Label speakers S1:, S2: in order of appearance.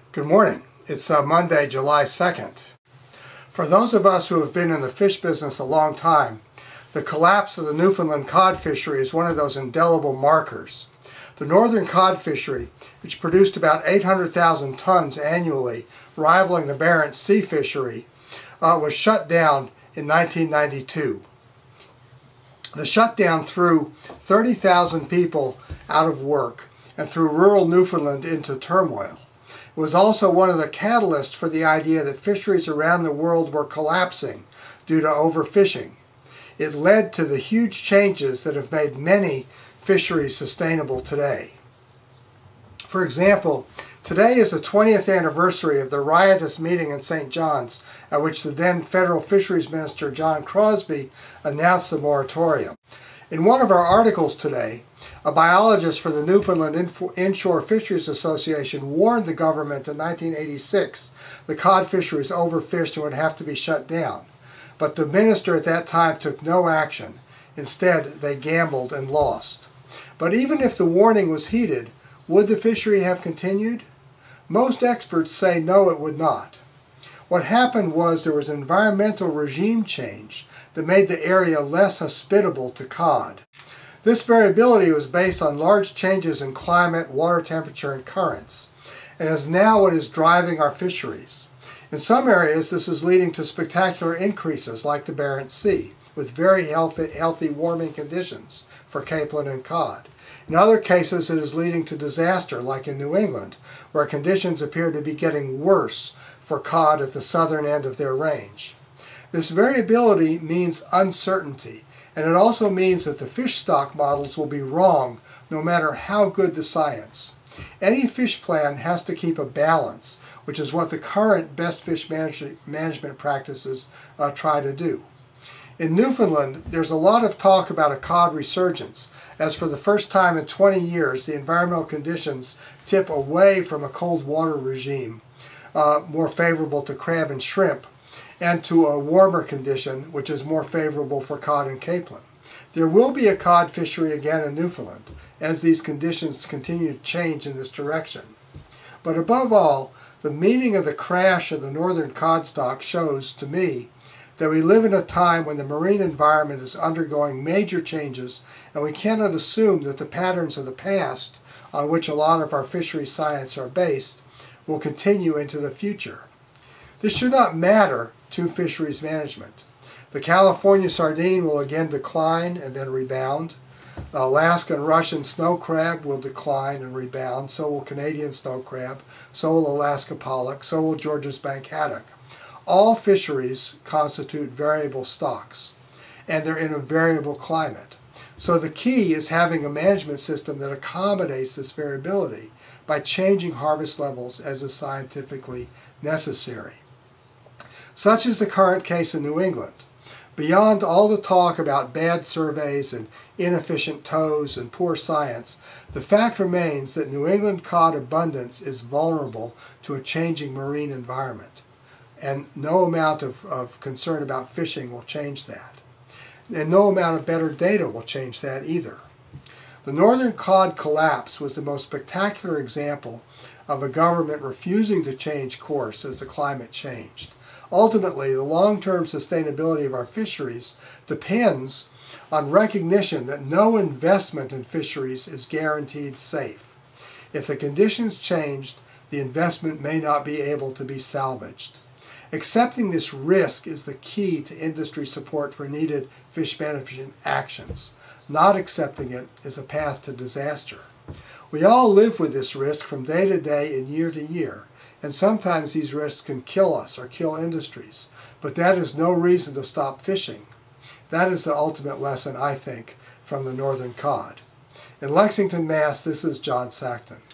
S1: Good morning. It's Monday, July 2nd. For those of us who have been in the fish business a long time, the collapse of the Newfoundland cod fishery is one of those indelible markers. The northern cod fishery, which produced about 800,000 tons annually, rivaling the Barents Sea fishery, was shut down in 1992. The shutdown threw 30,000 people out of work and threw rural Newfoundland into turmoil. It was also one of the catalysts for the idea that fisheries around the world were collapsing due to overfishing. It led to the huge changes that have made many fisheries sustainable today. For example, today is the 20th anniversary of the riotous meeting in St. John's at which the then Federal Fisheries Minister John Crosbie announced the moratorium. In one of our articles today, a biologist for the Newfoundland Inshore Fisheries Association warned the government in 1986 the cod fishery was overfished and would have to be shut down. But the minister at that time took no action. Instead, they gambled and lost. But even if the warning was heeded, would the fishery have continued? Most experts say no, it would not. What happened was there was an environmental regime change that made the area less hospitable to cod. This variability was based on large changes in climate, water temperature, and currents, and is now what is driving our fisheries. In some areas, this is leading to spectacular increases like the Barents Sea, with very healthy warming conditions for capelin and cod. In other cases, it is leading to disaster like in New England, where conditions appear to be getting worse for cod at the southern end of their range. This variability means uncertainty, and it also means that the fish stock models will be wrong no matter how good the science. Any fish plan has to keep a balance, which is what the current best fish management practices try to do. In Newfoundland, there's a lot of talk about a cod resurgence, as for the first time in 20 years, the environmental conditions tip away from a cold water regime, more favorable to crab and shrimp, and to a warmer condition, which is more favorable for cod and capelin. There will be a cod fishery again in Newfoundland, as these conditions continue to change in this direction. But above all, the meaning of the crash of the northern cod stock shows, to me, that we live in a time when the marine environment is undergoing major changes, and we cannot assume that the patterns of the past, on which a lot of our fishery science are based, will continue into the future. This should not matter to fisheries management. The California sardine will again decline and then rebound. Alaska and Russian snow crab will decline and rebound. So will Canadian snow crab. So will Alaska pollock. So will Georges Bank haddock. All fisheries constitute variable stocks, and they're in a variable climate. So the key is having a management system that accommodates this variability by changing harvest levels as is scientifically necessary. Such is the current case in New England. Beyond all the talk about bad surveys and inefficient tows and poor science, the fact remains that New England cod abundance is vulnerable to a changing marine environment. And no amount of concern about fishing will change that. And no amount of better data will change that either. The northern cod collapse was the most spectacular example of a government refusing to change course as the climate changed. Ultimately, the long-term sustainability of our fisheries depends on recognition that no investment in fisheries is guaranteed safe. If the conditions changed, the investment may not be able to be salvaged. Accepting this risk is the key to industry support for needed fish management actions. Not accepting it is a path to disaster. We all live with this risk from day to day and year to year, and sometimes these risks can kill us or kill industries, but that is no reason to stop fishing. That is the ultimate lesson, I think, from the northern cod. In Lexington, Mass., this is John Sackton.